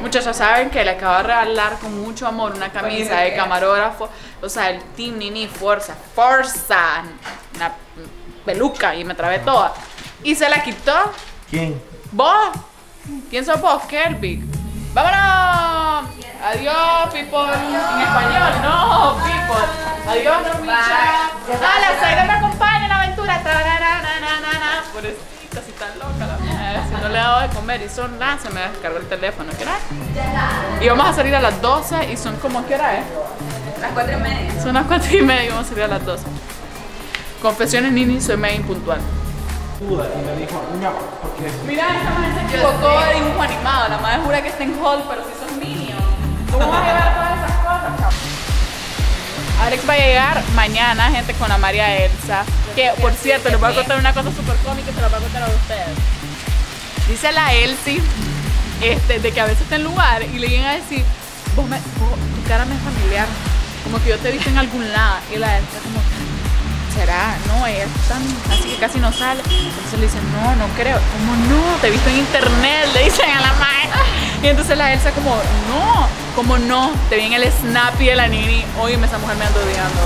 Muchachos, saben que le acabo de regalar con mucho amor una camisa de camarógrafo. O sea, el Team Nini Forza. Una peluca y me trabé toda. Y se la quitó. ¿Quién? ¿Vos? ¿Quién sos vos, Kelvin? ¡Vámonos! Adiós, people. En español, no, people. Adiós, Normicha. ¡Hala, Zaira me acompaña en la aventura! Pobrecita, si tan loca la mía. Si no le he dado de comer y son las, se me descargó el teléfono. ¿Qué hora es? Y vamos a salir a las 12 y son como, ¿qué hora es? Las 4:30. Son las 4:30 y vamos a salir a las 12. Confesiones, Nini, soy medio impuntual. Duda y me dijo, no, porque... Mira, esta madre se equivocó de dibujo animado. La madre jura que está en Hall, pero si son Minions. ¿Cómo va a llevar todas esas cosas? Alex va a llegar mañana, gente, con la María Elsa. Que, por cierto, les voy a contar una cosa súper cómica y se la voy a contar a ustedes. Dice la Elsie de que a veces está en lugar y le vienen a decir, tu cara me es familiar. Como que yo te he visto en algún lado. Y la Elsa como... ¿será? No, ella es tan así que casi no sale. Entonces le dicen, no creo. ¿Cómo no? Te he visto en internet, le dicen a la maestra. Y entonces la Elsa como, no, ¿cómo no? Te vi en el Snappy de la Nini. Oye, esa mujer me ando odiando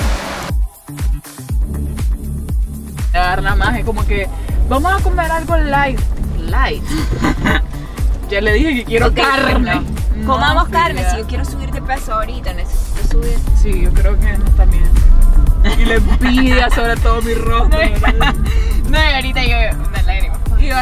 ahorita. Agarra la magia como que, vamos a comer algo light. Light. Ya le dije que quiero carne. No. Comamos carne, si yo quiero subir de peso ahorita, necesito subir. Sí, yo creo que no está bien. Y la envidia sobre todo mi rostro. No, ahorita yo me lágrima.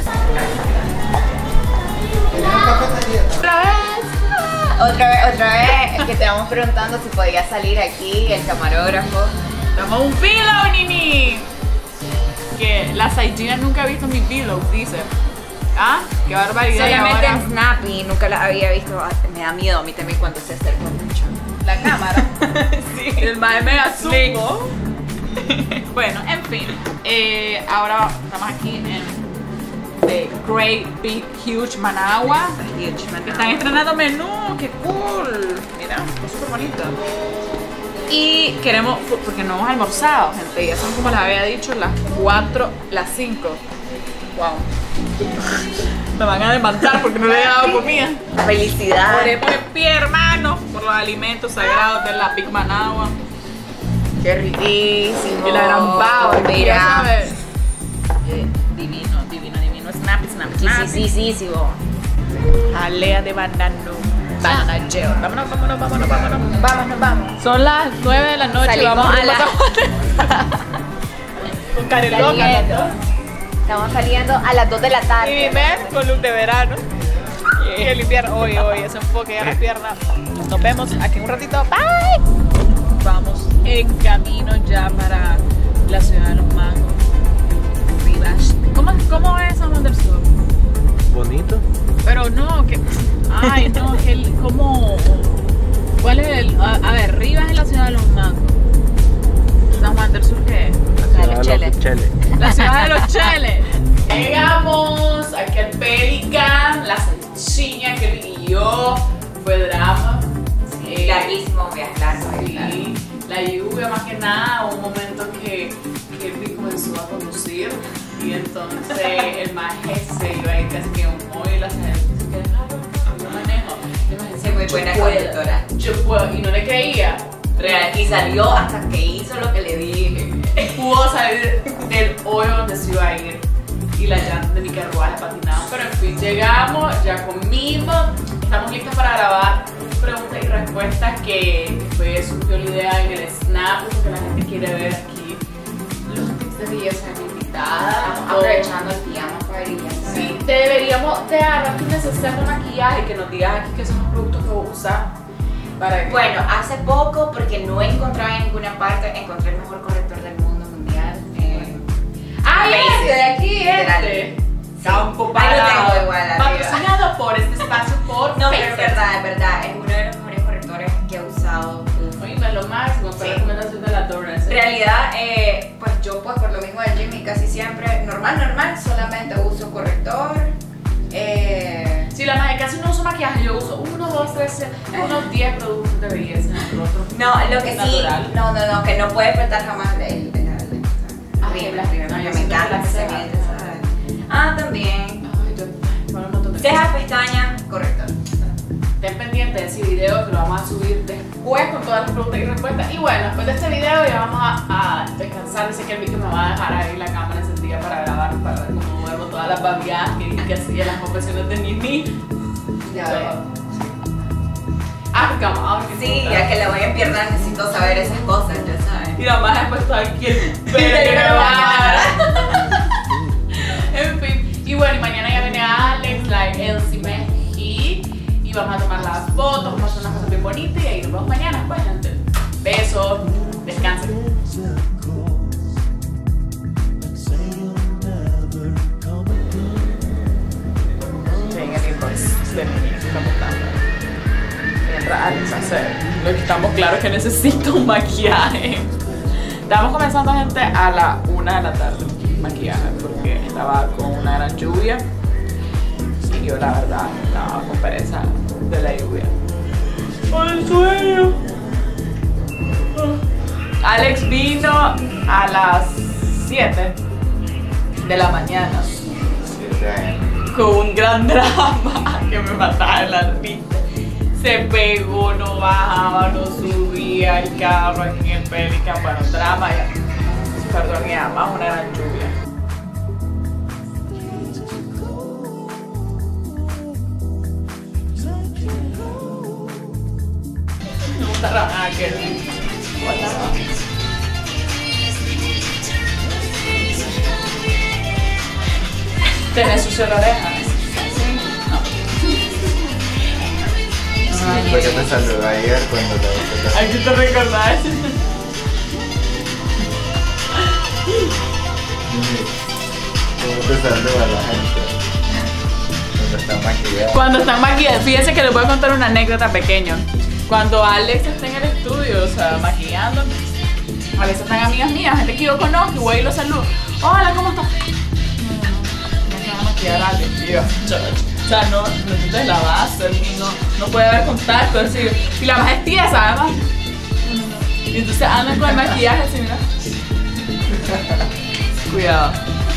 Otra vez que te vamos preguntando si podía salir aquí el camarógrafo. Toma un pillow, Nini. Que la Saigina nunca ha visto mis pillows, dice. Ah, qué barbaridad. Solamente en Snappy, nunca la había visto. Me da miedo a mí también cuando se acerca mucho. La cámara. Sí. El mae me asumo. Bueno, en fin. Ahora estamos aquí en The Great Big Huge Managua. Están estrenando menú. ¡Qué cool! Mira, está súper bonito. Y queremos, porque no hemos almorzado, gente. Ya son, como les había dicho, las 4, las 5. Wow. Me van a demandar porque no le he dado comida. Felicidad. Oremos en pie, hermanos, por los alimentos sagrados de la Big Managua. Qué riquísimo. Y la gran pava, mira. Divino, divino, divino. Snappy, snappy, snappy. Sí. Jalea de banano. Banana gel. Vámonos. Vamos. Son las 9 de la noche. Salimos vamos a las... con Careloca. Estamos saliendo a las 2 de la tarde. Y dime, con look de verano. Y el invierno, hoy, ese enfoque ya las piernas. Nos vemos aquí en un ratito. Bye. Vamos en camino ya para la ciudad de los mangos. Rivas. ¿Cómo es San Juan del Sur? Bonito. Pero no, que... Ay, no, que ¿cómo? ¿Cuál es el...? A ver, Rivas es la ciudad de los mangos. San Juan del Sur, ¿qué es? La ciudad de los cheles. La ciudad de los cheles. Llegamos aquí al Pelican, la salchiña que vi yo, fue drama. Sí, larguísimo, viaje largo. Sí, la lluvia más que nada, un momento que Kelvin comenzó a conducir y entonces el maje se iba a ir casi que un móvil hacia él. Yo manejo. Sí, muy buena conductora. Yo puedo, y no le creía. Real, y salió hasta que hizo lo que le dije. Pudo salir del hoyo donde se iba a ir y la llanta de mi carruaje patinaba. Pero en fin, llegamos, ya comimos, estamos listos para grabar preguntas y respuestas que fue surgió la idea en el Snap, porque la gente quiere ver aquí los tips de belleza de mi invitada. Estamos aprovechando el día más para brillar. Sí, te deberíamos de agarrar tu necesidad de maquillaje y que nos digas aquí qué son los productos que vos usas. Bueno, hace poco, porque no encontraba en ninguna parte, encontré el mejor corrector del mundo mundial. De aquí, Campo Ahí lo Parado. tengo igual arriba. Patrocinado por este espacio por No, pero Facebook. es verdad, es uno de los mejores correctores que he usado. Oíme, lo máximo, fue recomendación de la Torres. En realidad, pues yo pues por lo mismo del Jimmy casi siempre, normal, solamente uso corrector. Si la madre casi no uso maquillaje, yo uso 1, 2, 3, unos 10 productos de belleza. No, lo que natural. sí, no, que no puede faltar jamás el Arriba, me encanta que se miente, ¿sabes? También. Cejas, pestañas, corrector. estén pendientes de ese video que lo vamos a subir después con todas las preguntas y respuestas. Y bueno, después de este video ya vamos a descansar. Sé que el Vicky me va a dejar ahí la cámara encendida para grabar, para ver cómo muevo todas las babiadas que hacía las confesiones de Nini. Ya veo. Sí, ya que la voy a empiernar necesito saber esas cosas, ya sabes. Y nada más después todo aquí el en fin. Y bueno, y mañana ya viene Alex, Elsie Meji. Y vamos a tomar las fotos, vamos a hacer unas cosas bien bonitas y ahí nos vemos mañana, pues, gente. Besos, descansen. Ven el inbox de Nini, mientras Alex hace lo que estamos claros que necesito un maquillaje. Estamos comenzando, gente, a la 1 de la tarde maquillaje porque estaba con una gran lluvia y yo la verdad estaba con pereza de la lluvia. ¡Ay, sueño! Alex vino a las 7 de la mañana con un gran drama que me mataba en la risa. Se pegó, no bajaba, no subía el carro aquí en el Pelican. Bueno, drama ya. Perdón, y además una gran lluvia. Me gusta la aquel. ¿Tenés sucio la oreja? Fue que te saludó ayer cuando te Aquí te recordás. ¿Cómo te saluda la gente? Cuando están maquillados. Cuando están maquillados, fíjense que les voy a contar una anécdota pequeña. Cuando Alex está en el estudio, o sea, maquillando, a veces están amigas mías, gente que yo conozco, y voy y los saludo. Hola, ¿cómo estás? No se va a maquillar a Alex, tío. O sea, no necesitas la base, no puede haber contacto, así. Y la más es tiesa, además. Y entonces andan con el maquillaje así, mira. Cuidado.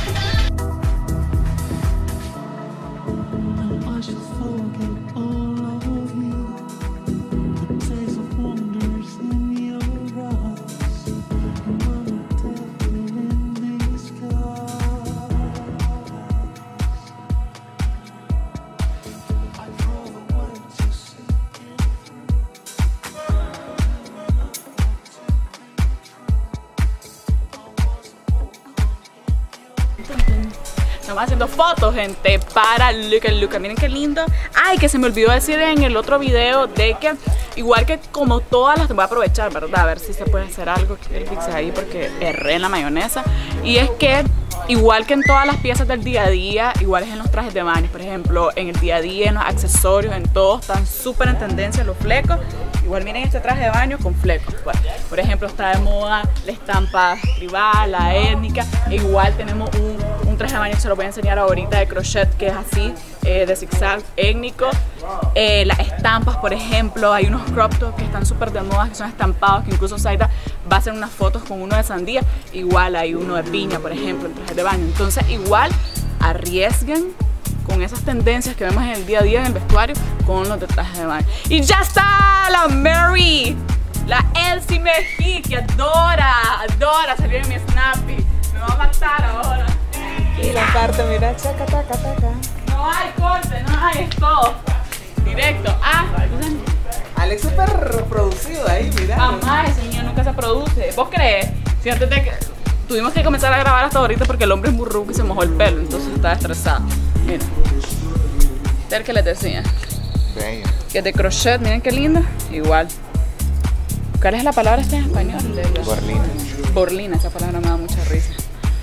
Estamos haciendo fotos, gente, para Luca. Miren qué lindo. Ay, que se me olvidó decir en el otro video de que igual que como todas las, te voy a aprovechar, ¿verdad? A ver si se puede hacer algo que el fixe ahí porque erré en la mayonesa. Y es que igual que en todas las piezas del día a día, igual es en los trajes de baño. Por ejemplo, en el día a día, en los accesorios, en todos están súper en tendencia los flecos. Igual miren este traje de baño con flecos. Pues, por ejemplo, está de moda la estampa tribal, la étnica. E igual tenemos un traje de baño que se lo voy a enseñar ahorita de crochet, que es así, de zigzag étnico. Las estampas, por ejemplo, hay unos crop tops que están súper de moda, que son estampados, que incluso Zaida va a hacer unas fotos con uno de sandía. Igual hay uno de piña, por ejemplo, en trajes de baño. Entonces igual arriesguen con esas tendencias que vemos en el día a día en el vestuario con los de trajes de baño. Y ya está la Mary, la Elsie Meji, que adora salir en mi Snappy. Me va a matar ahora. Y la parte, mira, chaca, taca, taca. No hay corte, no hay stop. Directo. Alex súper producido ahí, mira. Jamás, ese niño nunca se produce. ¿Vos crees? Si antes de que tuvimos que comenzar a grabar hasta ahorita porque el hombre es muy rudo y se mojó el pelo, entonces estaba estresado. Mira. Ver que les decía. Bello. Que es de crochet, miren qué lindo. Igual. ¿Cuál es la palabra esta en español? Borlina. Borlina, esa palabra me da mucha risa.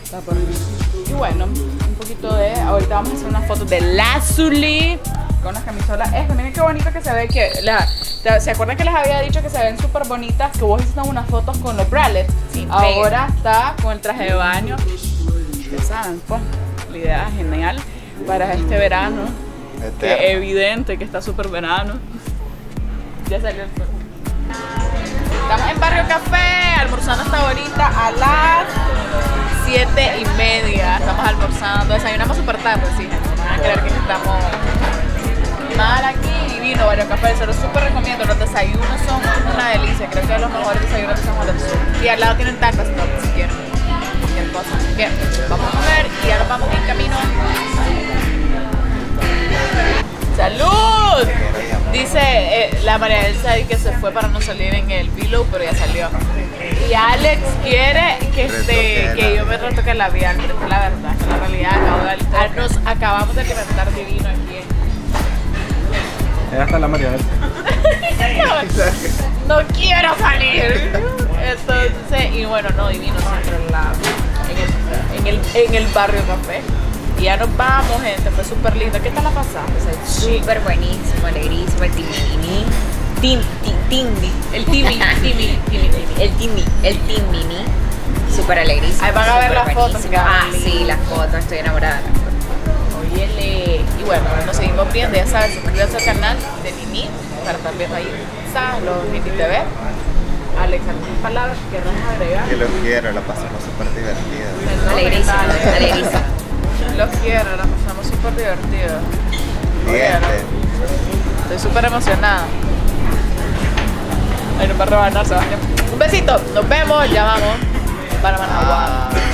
Y bueno, un poquito de... Ahorita vamos a hacer unas fotos de Lazuli con las camisolas estas. Miren qué bonito que se ve que... ¿Se acuerdan que les había dicho que se ven súper bonitas? Que vos hiciste unas fotos con los bralets. Sí, ahora está con el traje de baño. Ya saben, pues, la idea es genial para este verano. Que es evidente que está súper verano. Ya salió el sol. Estamos en Barrio Café, almorzando hasta ahorita a las 7:30. Estamos almorzando, desayunamos súper tarde, sí. No van a creer que estamos mal aquí. Y vino Barrio Café, se los súper recomiendo. Los desayunos son una delicia, creo que es los mejores desayunos de San Juan del Sur. Y al lado tienen tacos, si quieren. Cualquier cosa. Bien, vamos a comer y ya nos vamos en camino. ¡Salud! Dice la María Elsa que se fue para no salir en el vlog, pero ya salió. Y Alex quiere que yo me retoque el labial, pero es la verdad, la realidad nos acabamos de alimentar divino aquí. Ya está la María Elsa. No quiero salir. Entonces, y bueno, no, divino siempre en el Barrio Café. Y ya nos vamos, gente, fue súper lindo. ¿Qué tal la pasaste? Súper buenísimo, alegrísimo, el timini. El timini. Súper alegrísimo. Ahí van a ver las fotos. Sí, las fotos, estoy enamorada de las fotos. Óyele. Y bueno, nos seguimos viendo, ya sabes, suscríbanse al canal de Mimi para estar viendo ahí, ¿sabes? Los Mimi TV. Alex, ¿algunas palabras que quieras agregar? Que los quiero, la pasamos súper divertida. Alegrísimo. Los quiero, la pasamos súper divertido. Bien. Estoy súper emocionada. Ay, no me va a rebanar, Sebastián. Un besito, nos vemos, ya vamos para Managua.